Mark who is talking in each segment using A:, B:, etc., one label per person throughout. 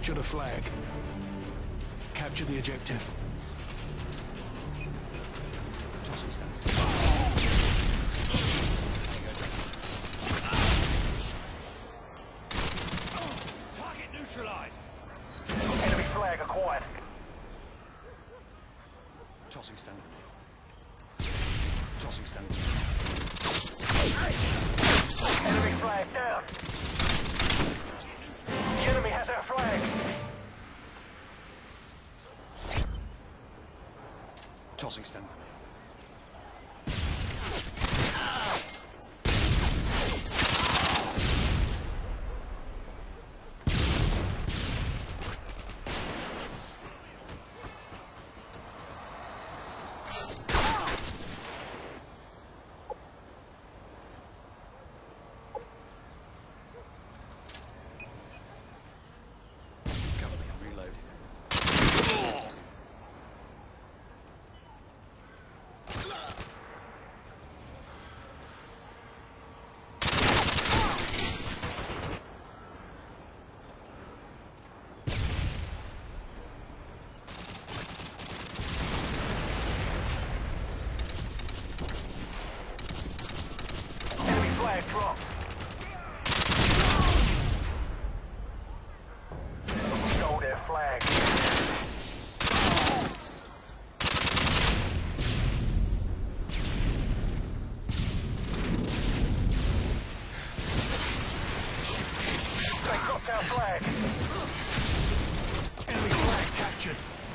A: Capture the flag. Capture the objective. Tossing stone.
B: Target neutralized.
C: Enemy flag acquired.
A: Tossing stone. Tossing stone.
C: Enemy flag down. The enemy has our flag.
A: Tossing stone.
C: Flag dropped. Stole their flag. They dropped our flag.
A: Enemy flag captured.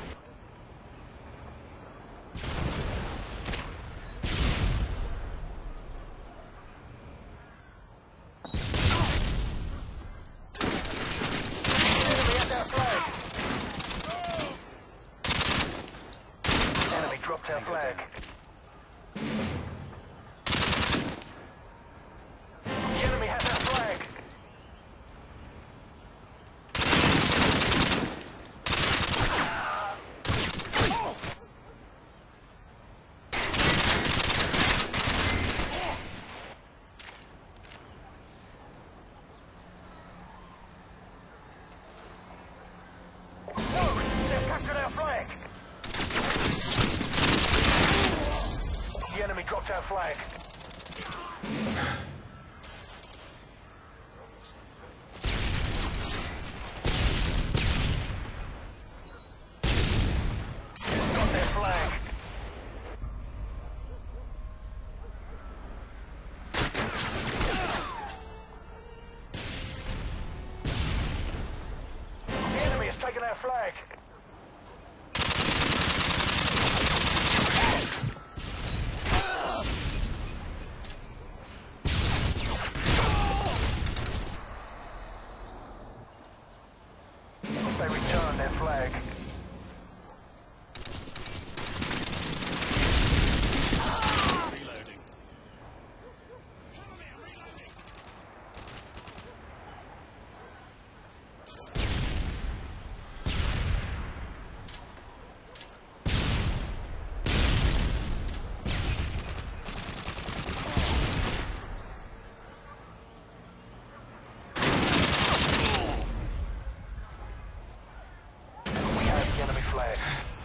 C: Dropped our flag. The enemy has our flag. No, they've captured our flag. The enemy dropped our flag. Got their flag. The enemy has taken our flag. They returned their flag.
B: Reloading.
C: We have the enemy flag.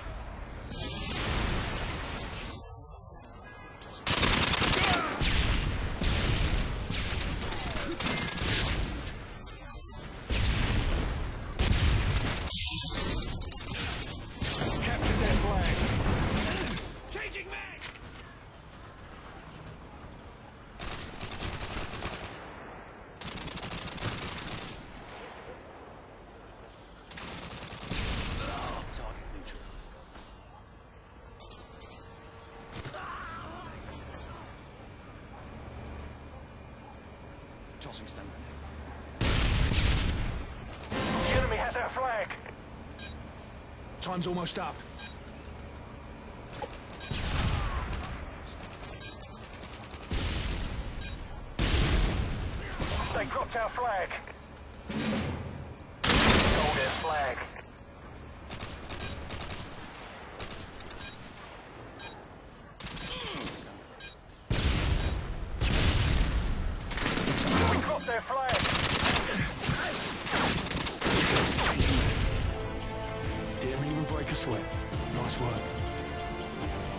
A: Capture their flag.
B: Changing mag.
A: Target neutralized. Tossing stone.
C: The enemy has our flag.
A: Time's almost up.
C: They dropped our flag. Stole their flag. We dropped their flag.
A: break a sweat. Nice work.